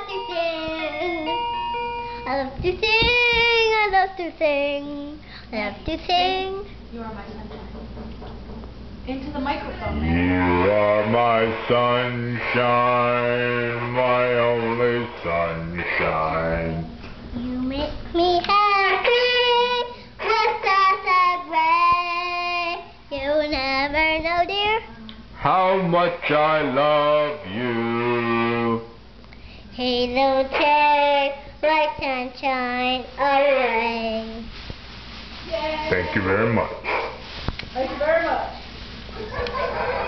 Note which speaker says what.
Speaker 1: love to sing. I love to sing. I love to sing.
Speaker 2: You are my sunshine. Into the microphone, man.
Speaker 3: You are my sunshine, my only sunshine.
Speaker 1: You make me happy with a gray. You'll never know, dear,
Speaker 3: How much I love you.
Speaker 1: Hey, don't take my sunshine away.
Speaker 3: Thank you very much.
Speaker 2: Thank you very much.